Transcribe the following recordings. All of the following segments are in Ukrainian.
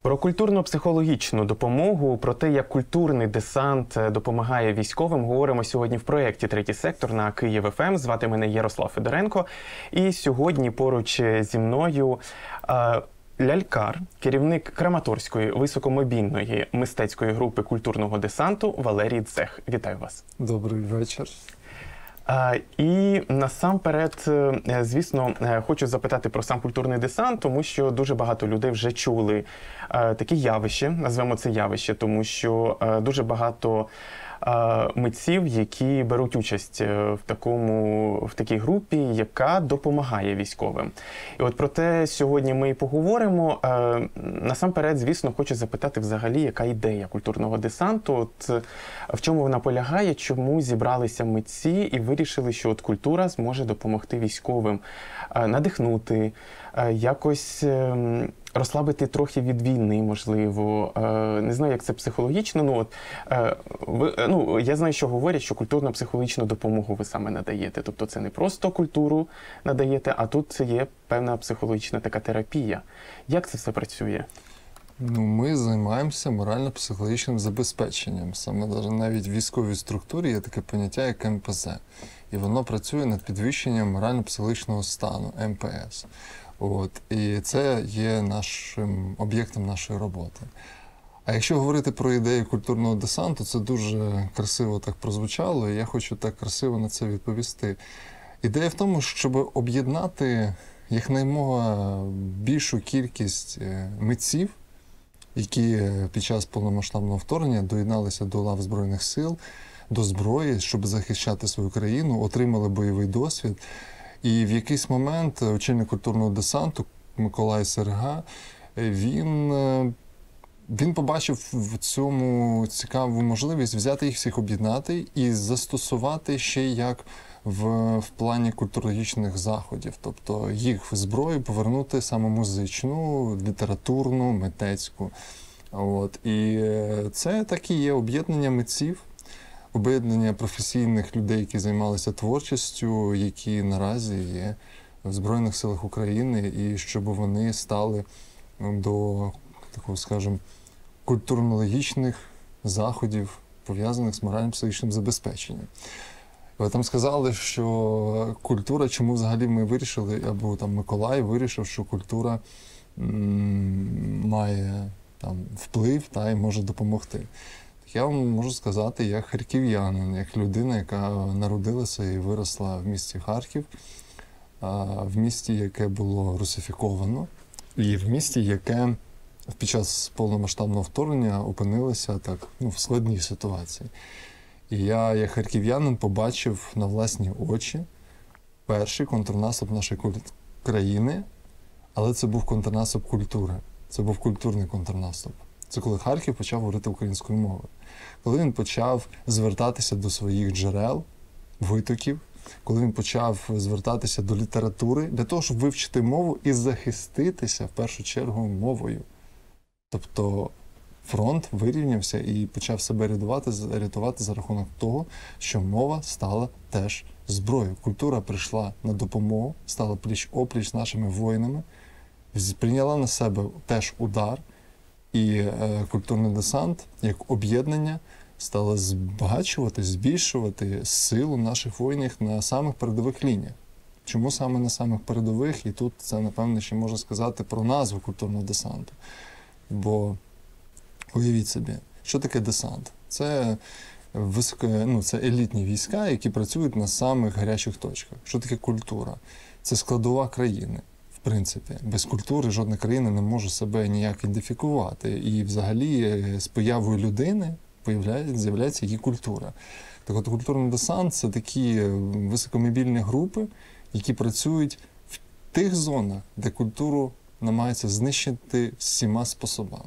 Про культурно-психологічну допомогу, про те, як культурний десант допомагає військовим, говоримо сьогодні в проєкті «Третій сектор» на Київ ФМ. Звати мене Ярослав Федоренко. І сьогодні поруч зі мною лялькар, керівник Краматорської високомобільної мистецької групи культурного десанту Валерій Дзех. Вітаю вас. Добрий вечір. І насамперед, звісно, хочу запитати про сам культурний десант, тому що дуже багато людей вже чули такі явища, назвемо це явище, тому що дуже багато митців, які беруть участь в такій групі, яка допомагає військовим. І от про те сьогодні ми і поговоримо. Насамперед, звісно, хочу запитати взагалі, яка ідея культурного десанту, от в чому вона полягає, чому зібралися митці і вирішили, що от культура зможе допомогти військовим, надихнути, якось розслабити трохи від війни, можливо. Не знаю, як це психологічно. Я знаю, що говорять, що культурно-психологічну допомогу ви саме надаєте. Тобто це не просто культуру надаєте, а тут це є певна психологічна така терапія. Як це все працює? Ми займаємося морально-психологічним забезпеченням. Саме навіть в військовій структурі є таке поняття, як МПЗ. І воно працює над підвищенням морально-психологічного стану, МПС. І це є нашим об'єктом нашої роботи. А якщо говорити про ідею культурного десанту, це дуже красиво так прозвучало, і я хочу так красиво на це відповісти. Ідея в тому, щоб об'єднати якнаймога більшу кількість митців, які під час повномасштабного вторгнення доєдналися до лав Збройних сил, до зброї, щоб захищати свою країну, отримали бойовий досвід. І в якийсь момент очільник культурного десанту Миколай Серега, він побачив в цьому цікаву можливість взяти їх всіх, об'єднати і застосувати ще як в плані культурологічних заходів. Тобто їх в зброю повернути саме музичну, літературну, митецьку. І це так і є об'єднання митців, об'єднання професійних людей, які займалися творчістю, які наразі є в Збройних силах України, і щоб вони стали до, такого, скажімо, культурно-логічних заходів, пов'язаних з морально-психологічним забезпеченням. Ви там сказали, що культура, чому взагалі ми вирішили, або там Миколай вирішив, що культура має там вплив і може допомогти. Я вам можу сказати, як харків'янин, як людина, яка народилася і виросла в місті Харків, в місті, яке було русифіковано, і в місті, яке під час повномасштабного вторгнення опинилося в складній ситуації. І я, як харків'янин, побачив на власні очі перший контрнаступ нашої країни, але це був контрнаступ культури, це був культурний контрнаступ. Це коли Харків почав говорити українською мовою. Коли він почав звертатися до своїх джерел, витоків, коли він почав звертатися до літератури для того, щоб вивчити мову і захиститися, в першу чергу, мовою. Тобто фронт вирівнявся і почав себе рятувати за рахунок того, що мова стала теж зброєю. Культура прийшла на допомогу, стала пліч-опліч з нашими воїнами, прийняла на себе теж удар. І культурний десант, як об'єднання, стало збагачувати, збільшувати силу наших воїнів на самих передових лініях. Чому саме на самих передових? І тут це, напевно, ще можна сказати про назву культурного десанту. Бо уявіть собі, що таке десант? Це це елітні війська, які працюють на самих гарячих точках. Що таке культура? Це складова країни. В принципі, без культури жодна країна не може себе ніяк ідентифікувати. І взагалі з появою людини з'являється її культура. Так от культурний десант – це такі високомобільні групи, які працюють в тих зонах, де культуру намагаються знищити всіма способами.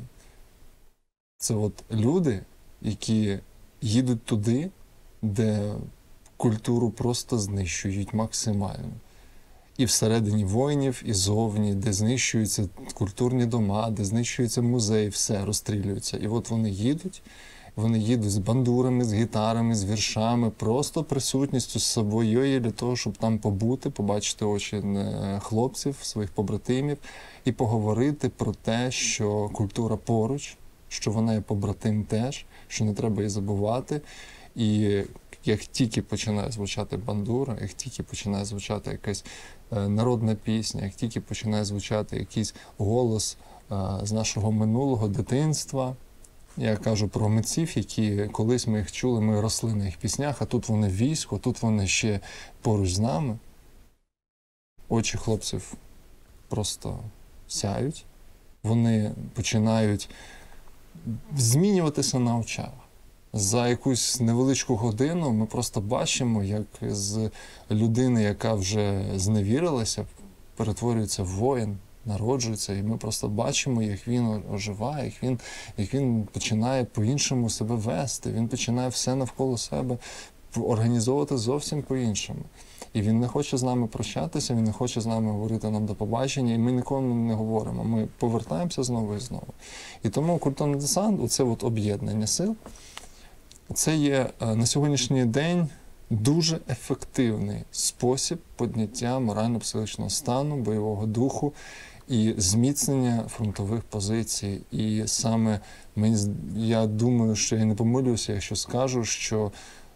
Це люди, які їдуть туди, де культуру просто знищують максимально. І всередині воїнів, і зовні, де знищуються культурні дома, де знищуються музеї, все розстрілюється. І от вони їдуть Вони їдуть з бандурами, з гітарами, з віршами, просто присутністю з собою для того, щоб там побути, побачити очі хлопців, своїх побратимів і поговорити про те, що культура поруч, що вона є побратим теж, що не треба її забувати. І як тільки починає звучати бандура, як тільки починає звучати якась народна пісня, як тільки починає звучати якийсь голос з нашого минулого дитинства, я кажу про митців, які колись ми їх чули, ми росли на їх піснях, а тут вони в війську, тут вони ще поруч з нами. Очі хлопців просто сяють, вони починають змінюватися на очах. За якусь невеличку годину ми просто бачимо, як з людини, яка вже зневірилася, перетворюється в воїн, народжується, і ми просто бачимо, як він оживає, як він починає по-іншому себе вести, він починає все навколо себе організовувати зовсім по-іншому. І він не хоче з нами прощатися, він не хоче з нами говорити нам до побачення, і ми нікому не говоримо. Ми повертаємося знову і знову. І тому культурний десант, оце от об'єднання сил, це є на сьогоднішній день дуже ефективний спосіб підняття морально-психологічного стану, бойового духу і зміцнення фронтових позицій. І саме я думаю, що я не помилюся, якщо скажу, що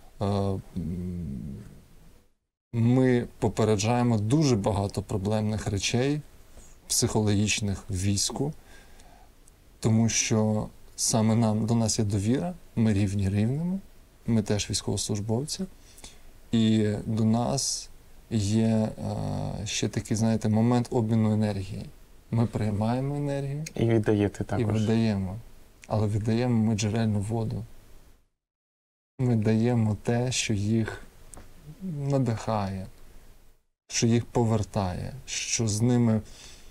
ми попереджаємо дуже багато проблемних речей, психологічних в війську, тому що саме до нас є довіра, ми рівні рівними, ми теж військовослужбовці, і до нас є ще такий, знаєте, момент обміну енергії. Ми приймаємо енергію. І віддаєте також. І віддаємо. Але віддаємо ми джерельну воду. Ми даємо те, що їх надихає, що їх повертає, що з ними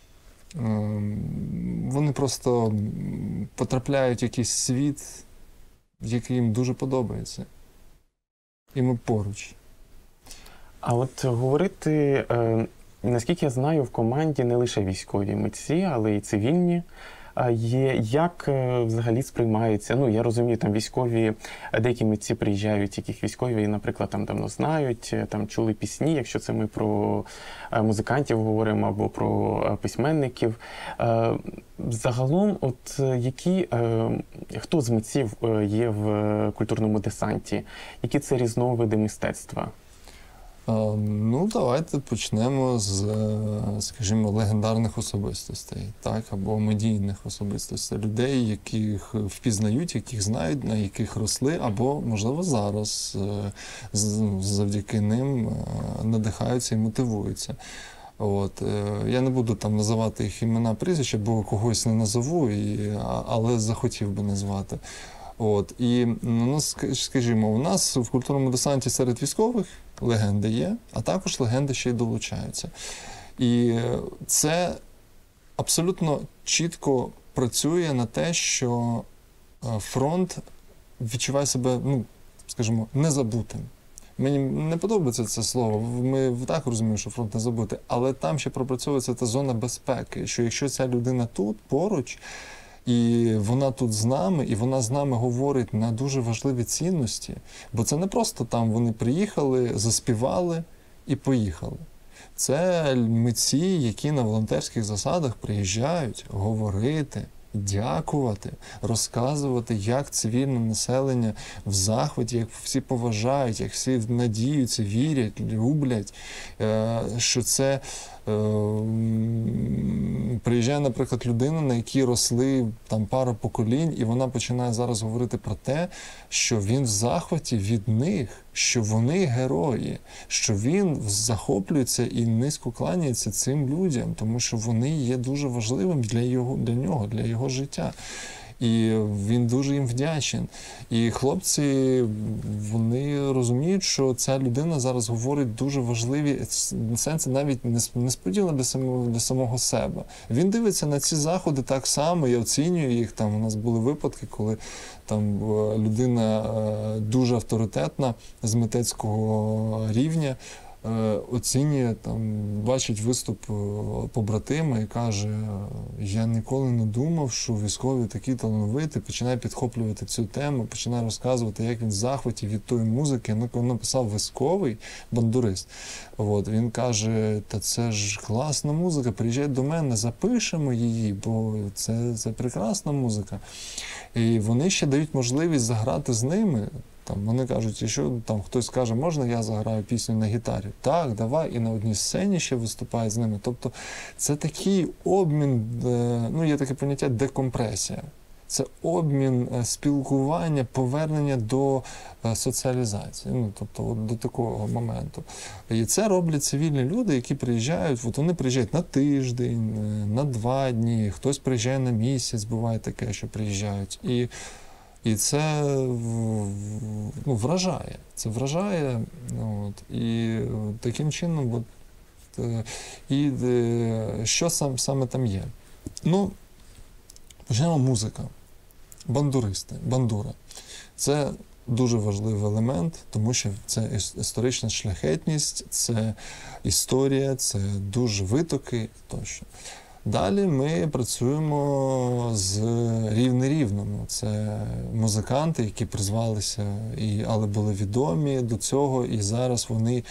вони просто потрапляють в якийсь світ, який їм дуже подобається. І ми поруч. А от говорити, наскільки я знаю, в команді не лише військові митці, але й цивільні є. Як взагалі сприймаються? Ну, я розумію, там військові, деякі митці приїжджають, яких військові, наприклад, там давно знають, там чули пісні, якщо це ми про музикантів говоримо або про письменників. Загалом, от хто з митців є в культурному десанті? Які це різновиди мистецтва? Ну, давайте почнемо з, скажімо, легендарних особистостей, так, або медійних особистостей, людей, яких впізнають, яких знають, на яких росли, або, можливо, зараз завдяки ним надихаються і мотивуються. От. Я не буду там називати їх імена, прізвища, бо когось не назову, але захотів би назвати. От. І, ну, скажімо, у нас в культурному десанті серед військових легенди є, а також легенди ще й долучаються. І це абсолютно чітко працює на те, що фронт відчуває себе, ну, скажімо, незабутим. Мені не подобається це слово, ми так розуміємо, що фронт не забутий, але там ще пропрацьовується та зона безпеки, що якщо ця людина тут, поруч, і вона тут з нами, і вона з нами говорить на дуже важливі цінності, бо це не просто там вони приїхали, заспівали і поїхали. Це митці, які на волонтерських засадах приїжджають говорити, дякувати, розказувати, як цивільне населення в захваті, як всі поважають, як всі надіються, вірять, люблять, що це приїжджає, наприклад, людина, на якій росли там пара поколінь, і вона починає зараз говорити про те, що він в захваті від них, що вони герої, що він захоплюється і низько кланяється цим людям, тому що вони є дуже важливим для нього, для його життя. І він дуже їм вдячен. І хлопці, вони розуміють, що ця людина зараз говорить дуже важливі сенси, навіть несподівано для самого себе. Він дивиться на ці заходи так само і оцінює їх. Там у нас були випадки, коли там людина дуже авторитетна з митецького рівня оцінює, там, бачить виступ побратима і каже, я ніколи не думав, що військовий такий талановитий, починає підхоплювати цю тему, починає розказувати, як він в захваті від тої музики. Ну, написав військовий бандурист. От, він каже, та це ж класна музика, приїжджай до мене, запишемо її, бо це прекрасна музика. І вони ще дають можливість заграти з ними. Там, вони кажуть, якщо там хтось каже, можна я заграю пісню на гітарі? Так, давай, і на одній сцені ще виступає з ними. Тобто це такий обмін, ну є таке поняття декомпресія. Це обмін, спілкування, повернення до соціалізації, ну, тобто от до такого моменту. І це роблять цивільні люди, які приїжджають, от вони приїжджають на тиждень, на 2 дні, хтось приїжджає на місяць, буває таке, що приїжджають. І це ну, вражає. Це вражає. От, і таким чином, от, і що саме там є? Ну, почнемо музика. Бандуристи, бандура. Це дуже важливий елемент, тому що це історична шляхетність, це історія, це дуже витоки тощо. Далі ми працюємо з рівними. Це музиканти, які призвалися, але були відомі до цього, і зараз вони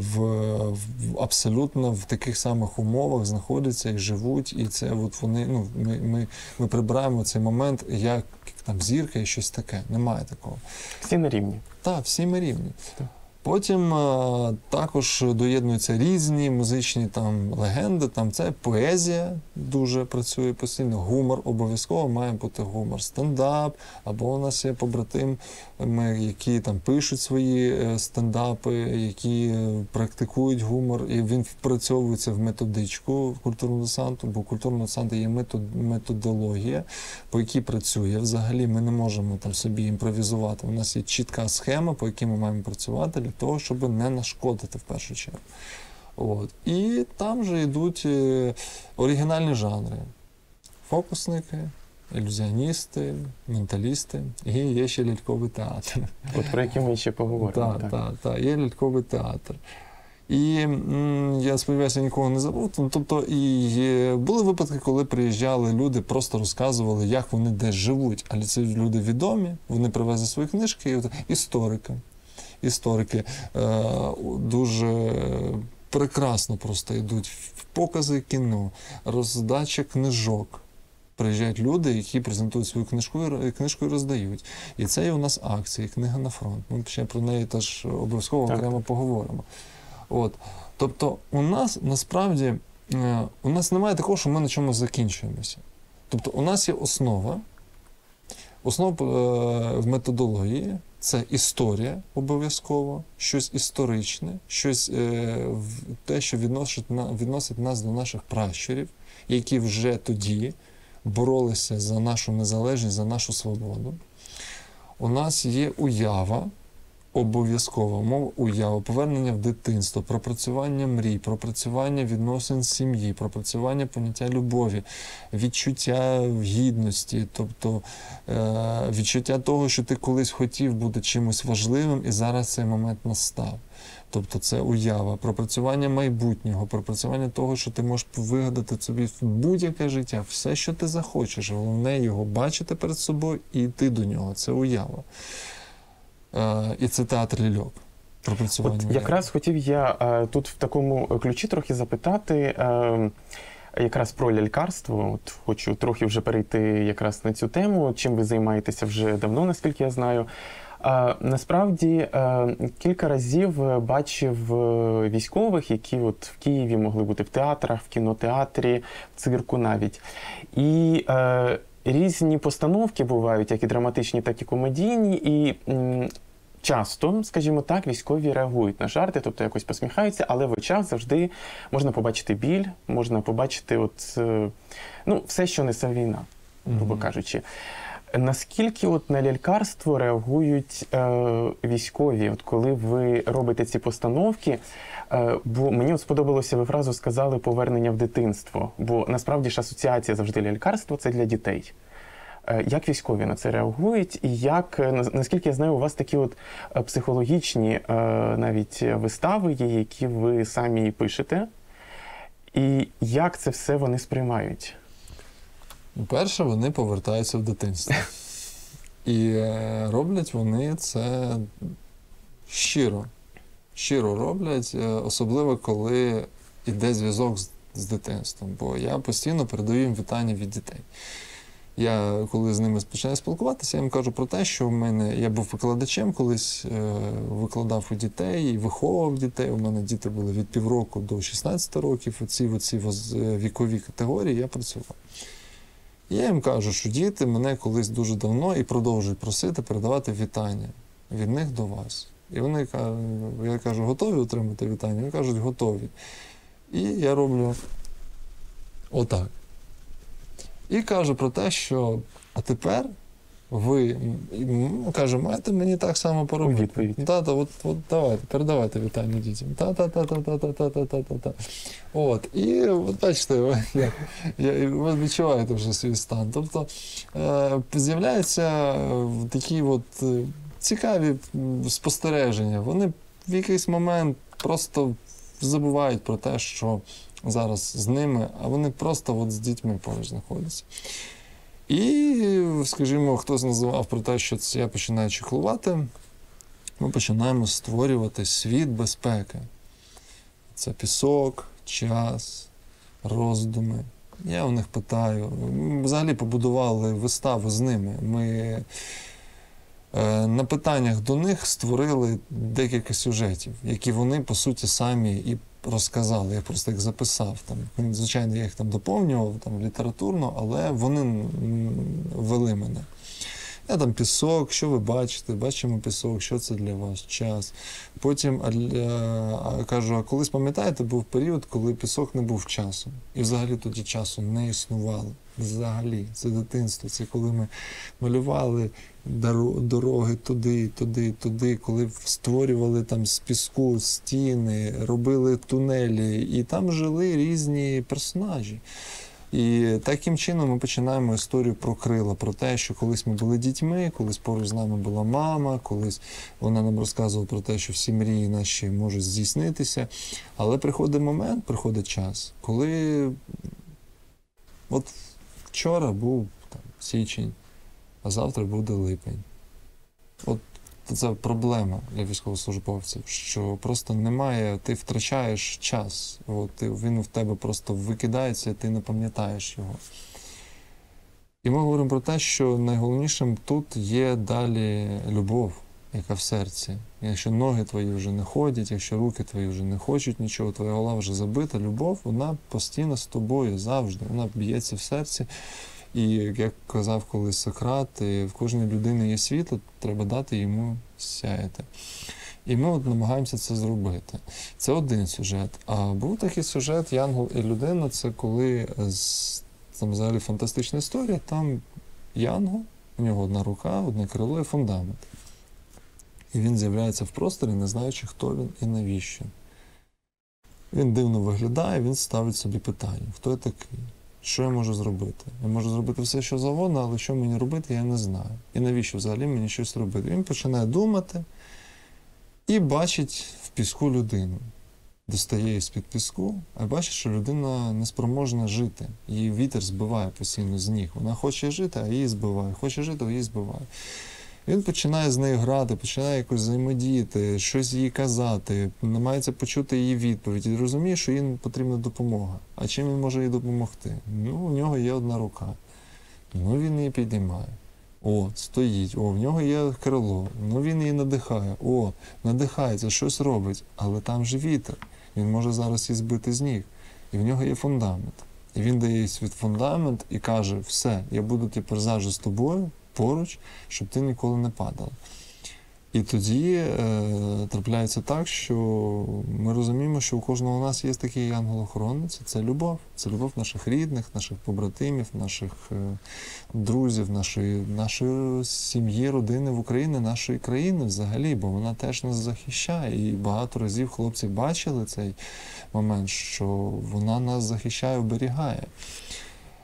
абсолютно в таких самих умовах знаходяться і живуть. І це от вони, ну, ми прибираємо цей момент, як там зірка і щось таке. Немає такого. Всі на рівні. Так, всі ми рівні. Потім також доєднуються різні музичні там легенди, там це поезія дуже працює постійно, гумор, обов'язково має бути гумор, стендап, або у нас є побратими, які там пишуть свої стендапи, які практикують гумор, і він впрацьовується в методичку культурного десанту, бо у культурного десанту є методологія, по якій працює. Взагалі ми не можемо там собі імпровізувати. У нас є чітка схема, по якій ми маємо працювати, для того, щоб не нашкодити в першу чергу. От. І там же йдуть оригінальні жанри. Фокусники, ілюзіоністи, менталісти, і є ще ляльковий театр. От про який ми ще поговоримо. Так, є ляльковий театр. І я сподіваюся, нікого не забув. Тобто, і були випадки, коли приїжджали люди, просто розказували, як вони десь живуть. Але це люди відомі, вони привезли свої книжки, історики дуже прекрасно просто йдуть в покази кіно, роздача книжок. Приїжджають люди, які презентують свою книжку і роздають. І це є у нас акції, книга на фронт. Ми ще про неї теж обов'язково окремо поговоримо. От. Тобто у нас насправді, у нас немає такого, що ми на чомусь закінчуємося. Тобто у нас є основа в методології, це історія обов'язково, щось історичне, щось те, що відносить нас до наших пращурів, які вже тоді боролися за нашу незалежність, за нашу свободу. У нас є уява, обов'язкова мова уява, повернення в дитинство, пропрацювання мрій, пропрацювання відносин сім'ї, пропрацювання поняття любові, відчуття гідності, тобто відчуття того, що ти колись хотів бути чимось важливим і зараз цей момент настав. Тобто це уява, пропрацювання майбутнього, пропрацювання того, що ти можеш вигадати собі будь-яке життя, все, що ти захочеш. Головне його бачити перед собою і йти до нього. Це уява. І це театр ляльок. От якраз хотів я тут в такому ключі трохи запитати якраз про лялькарство. От хочу трохи вже перейти якраз на цю тему. Чим ви займаєтеся вже давно, наскільки я знаю. Насправді, кілька разів бачив військових, які от в Києві могли бути в театрах, в кінотеатрі, в цирку навіть. І різні постановки бувають, як і драматичні, так і комедійні, і часто, скажімо так, військові реагують на жарти, тобто якось посміхаються, але в очах завжди можна побачити біль, можна побачити от, ну, все, що несе війна, грубо кажучи. Наскільки от на лялькарство реагують військові, от коли ви робите ці постановки? Бо мені от сподобалося, ви фразу сказали «повернення в дитинство», бо насправді ж асоціація завжди лялькарство – це для дітей. Як військові на це реагують, і як, наскільки я знаю, у вас такі от психологічні навіть вистави є, які ви самі пишете, і як це все вони сприймають? Перше, вони повертаються в дитинство. І роблять вони це щиро. Щиро роблять, особливо коли йде зв'язок з дитинством. Бо я постійно передаю їм вітання від дітей. Я, коли з ними починаю спілкуватися, я їм кажу про те, що я був викладачем, колись викладав у дітей і виховував дітей. У мене діти були від півроку до 16 років, оці вікові категорії я працював. І я їм кажу, що діти мене колись дуже давно і продовжують просити передавати вітання від них до вас. І вони кажуть, я кажу, готові отримати вітання? Вони кажуть, готові. І я роблю отак. І кажу про те, що а тепер ви, каже, маєте мені так само поробити. Відповідь. Тата, от давайте, передавайте вітання дітям. Та-та-та-та-та-та-та-та-та. От, і от бачите, ви відчуваєте вже свій стан. Тобто з'являються такі от цікаві спостереження. Вони в якийсь момент просто забувають про те, що зараз з ними, а вони просто от з дітьми поруч знаходяться. І, скажімо, хтось називав про те, що я починаю чехлувати, ми починаємо створювати світ безпеки. Це пісок, час, роздуми. Я у них питаю. Ми взагалі побудували виставу з ними. Ми на питаннях до них створили декілька сюжетів, які вони, по суті, самі і розказали. Я просто їх записав. Звичайно, я їх там доповнював літературно, але вони вели мене. Я там пісок, що ви бачите? Бачимо пісок, що це для вас? Час. Потім кажу, а колись, пам'ятаєте, був період, коли пісок не був часом. І взагалі тоді часу не існувало. Взагалі. Це дитинство. Це коли ми малювали дороги туди, коли створювали там з піску стіни, робили тунелі, і там жили різні персонажі. І таким чином ми починаємо історію про крила, про те, що колись ми були дітьми, колись поруч з нами була мама, колись вона нам розказувала про те, що всі мрії наші можуть здійснитися. Але приходить момент, приходить час, коли от вчора був січень, а завтра буде липень. От це проблема для військовослужбовців, що просто немає, ти втрачаєш час, він в тебе просто викидається, і ти не пам'ятаєш його. І ми говоримо про те, що найголовнішим тут є далі любов, яка в серці. Якщо ноги твої вже не ходять, якщо руки твої вже не хочуть нічого, твоя голова вже забита, любов, вона постійно з тобою, завжди, вона б'ється в серці. І, як казав колись Сократ, в кожній людині є світло, треба дати йому сяяти. І ми намагаємося це зробити. Це один сюжет. А був такий сюжет «Янгол і людина», це коли, там взагалі фантастична історія, там янгол, у нього одна рука, одне крило і фундамент. І він з'являється в просторі, не знаючи, хто він і навіщо. Він дивно виглядає, він ставить собі питання, хто я такий? Що я можу зробити? Я можу зробити все, що завгодно, але що мені робити, я не знаю. І навіщо взагалі мені щось робити? Він починає думати і бачить в піску людину. Достає її з-під піску, а бачить, що людина неспроможна жити. Її вітер збиває постійно з ніг. Вона хоче жити, а її збиває. Хоче жити, а її збиває. Він починає з нею грати, починає якось взаємодіяти, щось їй казати, намагається почути її відповідь і розуміє, що їй потрібна допомога. А чим він може їй допомогти? У нього є одна рука. Він її піднімає. Стоїть. В нього є крило. Він її надихає. Надихається, щось робить. Але там же вітер. Він може зараз її збити з ніг. І в нього є фундамент. І він дає їй свій фундамент і каже, все, я буду тепер завжди з тобою, поруч, щоб ти ніколи не падала. І тоді трапляється так, що ми розуміємо, що у кожного з нас є такий ангел-охоронець. Це любов. Це любов наших рідних, наших побратимів, наших друзів, нашої сім'ї, родини в Україні, нашої країни взагалі, бо вона теж нас захищає. І багато разів хлопці бачили цей момент, що вона нас захищає, оберігає.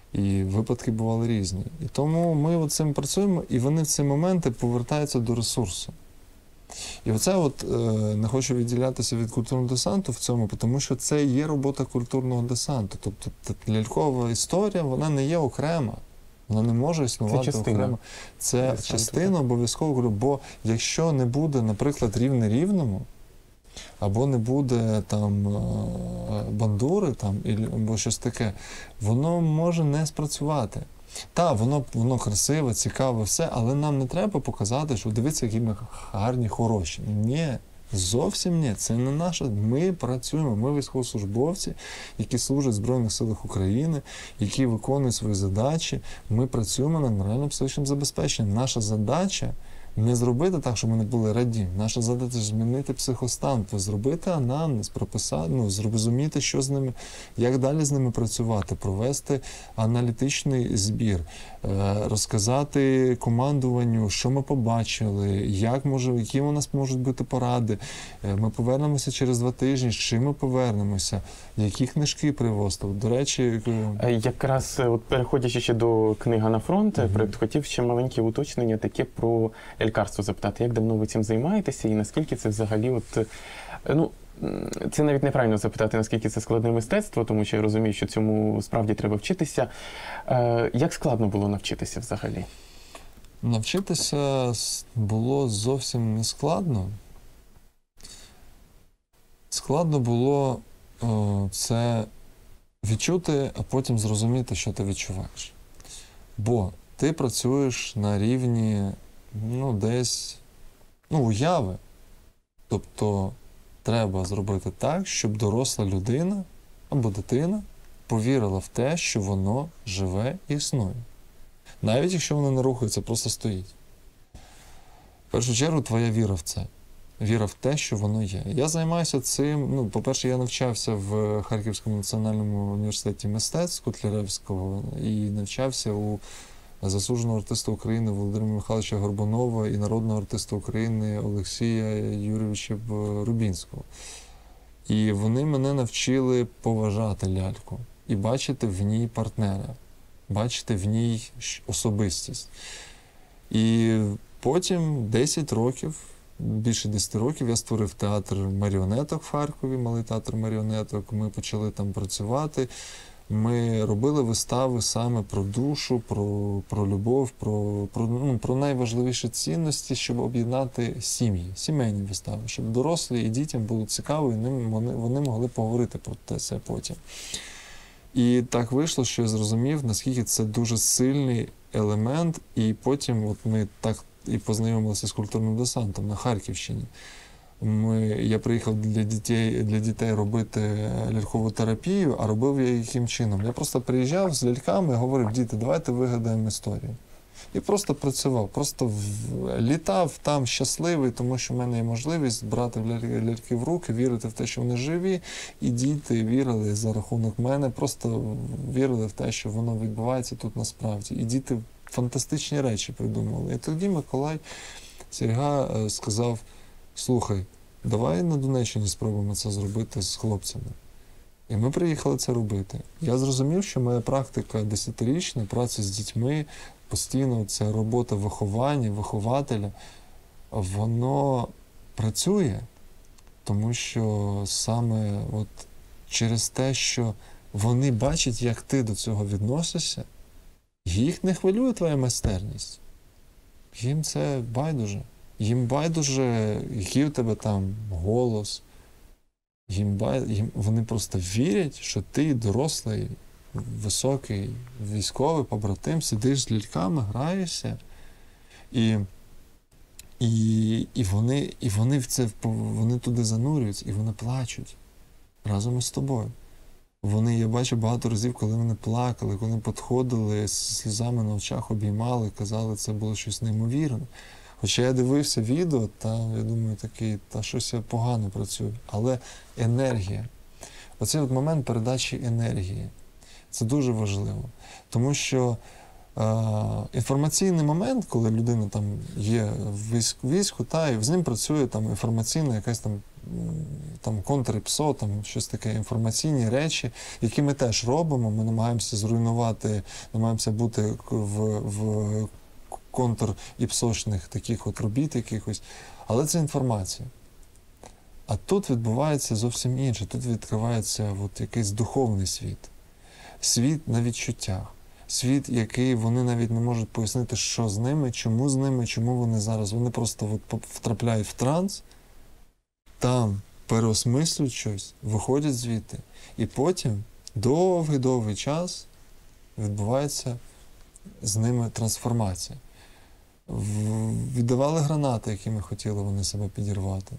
І випадки бували різні. І тому ми цим працюємо, і вони в ці моменти повертаються до ресурсу. І оце не хочу відділятися від культурного десанту в цьому, тому що це є робота культурного десанту. Тобто лялькова історія, вона не є окрема. Вона не може існувати окремо. Це частина обов'язково, бо якщо не буде, наприклад, рівне рівному, або не буде там бандури, або щось таке, воно може не спрацювати. Так, воно красиве, цікаве, все, але нам не треба показати, що дивіться, які ми гарні, хороші. Ні, зовсім ні. Це не наше. Ми працюємо, ми військовослужбовці, які служать в Збройних силах України, які виконують свої задачі. Ми працюємо над морально-психічним забезпеченням. Наша задача не зробити так, щоб ми не були раді. Наша задача змінити психостан, зробити анамнез, прописати, зрозуміти, що з ними, як далі з ними працювати, провести аналітичний збір, розказати командуванню, що ми побачили, які у нас можуть бути поради. Ми повернемося через 2 тижні, з чим ми повернемося, які книжки привозити. До речі, якраз переходячи ще до «Книга на фронт», хотів ще маленьке уточнення таке про лялькарство запитати. Як давно ви цим займаєтеся і наскільки це взагалі це навіть неправильно запитати, наскільки це складне мистецтво, тому що я розумію, що цьому справді треба вчитися. Як складно було навчитися взагалі? Навчитися було зовсім не складно. Складно було це відчути, а потім зрозуміти, що ти відчуваєш. Бо ти працюєш на рівні десь уяви. Тобто треба зробити так, щоб доросла людина або дитина повірила в те, що воно живе і існує. Навіть якщо воно не рухається, просто стоїть. В першу чергу, твоя віра в це. Віра в те, що воно є. Я займаюся цим, по-перше, я навчався в Харківському національному університеті мистецтв Котляревського і навчався у заслуженого артиста України Володимира Михайловича Горбунова і народного артиста України Олексія Юрійовича Рубінського. І вони мене навчили поважати ляльку і бачити в ній партнера, бачити в ній особистість. І потім 10 років, більше 10 років я створив театр маріонеток в Харкові, малий театр маріонеток. Ми почали там працювати. Ми робили вистави саме про душу, про любов, про найважливіші цінності, щоб об'єднати сім'ї, сімейні вистави, щоб дорослі і дітям було цікаво, і вони могли поговорити про це потім. І так вийшло, що я зрозумів, наскільки це дуже сильний елемент, і потім ми так і познайомилися з культурним десантом на Харківщині. Я приїхав для дітей робити лялькову терапію, а робив я яким чином? Я просто приїжджав з ляльками і говорив: діти, давайте вигадаємо історію. І просто працював, просто літав там щасливий, тому що в мене є можливість брати ляльки в руки, вірити в те, що вони живі, і діти вірили за рахунок мене, просто вірили в те, що воно відбувається тут насправді. І діти фантастичні речі придумали. І тоді Миколай Серга сказав: слухай, давай на Донеччині спробуємо це зробити з хлопцями. І ми приїхали це робити. Я зрозумів, що моя практика 10-річна, праця з дітьми, постійно ця робота виховання, вихователя, воно працює, тому що саме через те, що вони бачать, як ти до цього відносишся, їх не хвилює твоя майстерність. Їм це байдуже. Їм байдуже, який у тебе там голос. Вони просто вірять, що ти дорослий, високий, військовий побратим, сидиш з ляльками, граєшся. І вони туди занурюються, і вони плачуть разом із тобою. Я бачив багато разів, коли вони плакали, коли вони підходили, з сльозами на очах обіймали, казали, це було щось неймовірне. Хоча я дивився відео, я думаю, щось я погано працюю. Але енергія. Оцей момент передачі енергії. Це дуже важливо. Тому що інформаційний момент, коли людина там є в війську, і з ним працює інформаційна якась там там контріпсо, там щось таке, інформаційні речі, які ми теж робимо. Ми намагаємося зруйнувати, намагаємося бути в контріпсошних таких от робіт якихось. Але це інформація. А тут відбувається зовсім інше. Тут відкривається от якийсь духовний світ. Світ на відчуттях. Світ, який вони навіть не можуть пояснити, що з ними, чому вони зараз. Вони просто от втрапляють в транс, там переосмислюють щось, виходять звідти. І потім довгий-довгий час відбувається з ними трансформація. Віддавали гранати, якими хотіли вони себе підірвати.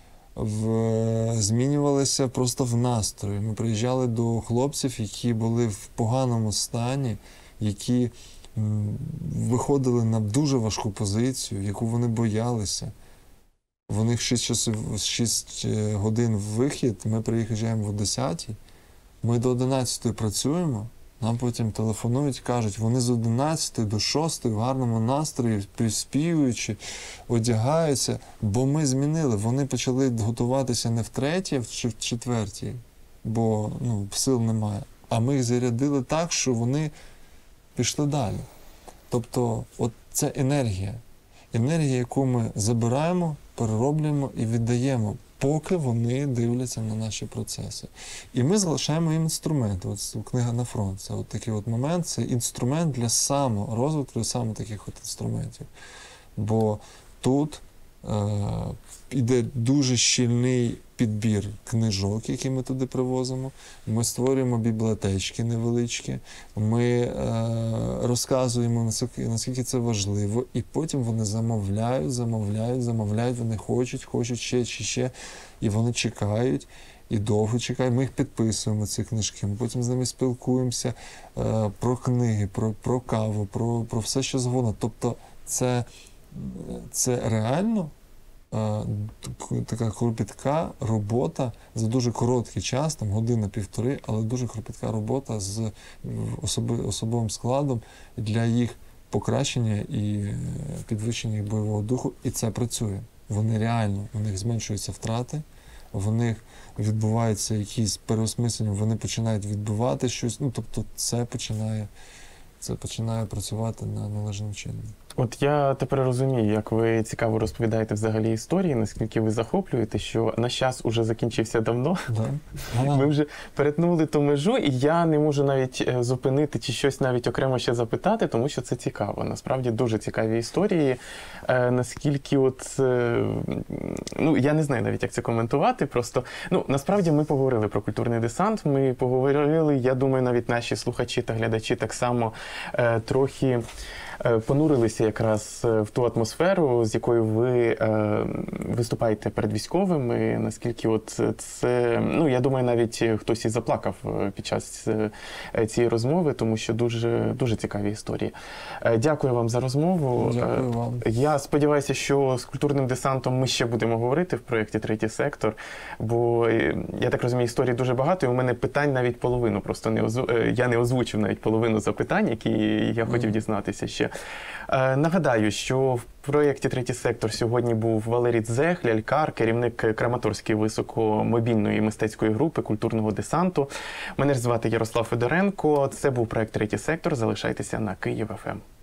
Змінювалися просто в настрої. Ми приїжджали до хлопців, які були в поганому стані, які виходили на дуже важку позицію, яку вони боялися. В них 6 годин вихід, ми приїжджаємо о 10, ми до 11 працюємо, нам потім телефонують, кажуть, вони з 11 до 6 в гарному настрої, приспівуючи, одягаються, бо ми змінили. Вони почали готуватися не в 3, а в 4, бо сил немає. А ми їх зарядили так, що вони пішли далі. Тобто, от це енергія. Енергія, яку ми забираємо, перероблюємо і віддаємо, поки вони дивляться на наші процеси. І ми залишаємо їм інструменти. От книга «На фронт» – це от такий от момент, це інструмент для саморозвитку, для саме таких от інструментів. Бо тут іде дуже щільний підбір книжок, які ми туди привозимо. Ми створюємо бібліотечки невеличкі, ми розказуємо, наскільки це важливо, і потім вони замовляють, вони хочуть ще, і вони чекають, і довго чекають. Ми їх підписуємо, ці книжки, ми потім з ними спілкуємося про книги, про каву, про все, що завгодно. Тобто це реально така кропітка робота за дуже короткий час, там година-півтори, але дуже кропітка робота з особовим складом для їх покращення і підвищення їх бойового духу. І це працює. Вони реально, у них зменшуються втрати, в них відбуваються якісь переосмислення, вони починають відбивати щось, тобто це починає працювати на належним чином. От я тепер розумію, як ви цікаво розповідаєте взагалі історії, наскільки ви захоплюєте, що наш час уже закінчився давно. Да. Ми вже перетнули ту межу, і я не можу навіть зупинити чи щось навіть окремо ще запитати, тому що це цікаво. Насправді дуже цікаві історії. Наскільки я не знаю навіть, як це коментувати, просто, насправді ми поговорили про культурний десант, ми поговорили, я думаю, навіть наші слухачі та глядачі так само трохи понурилися якраз в ту атмосферу, з якою ви виступаєте перед військовими, наскільки це, я думаю, навіть хтось і заплакав під час цієї розмови, тому що дуже, дуже цікаві історії. Дякую вам за розмову. Дякую вам. Я сподіваюся, що з культурним десантом ми ще будемо говорити в проєкті «Третій сектор», бо, я так розумію, історій дуже багато, і у мене питань навіть половину, я не озвучив навіть половину запитань, які я хотів дізнатися ще. Нагадаю, що в проєкті «Третій сектор» сьогодні був Валерій Дзех, лялькар, керівник Краматорської високомобільної мистецької групи культурного десанту. Мене ж звати Ярослав Федоренко. Це був проєкт «Третій сектор». Залишайтеся на Київ ФМ.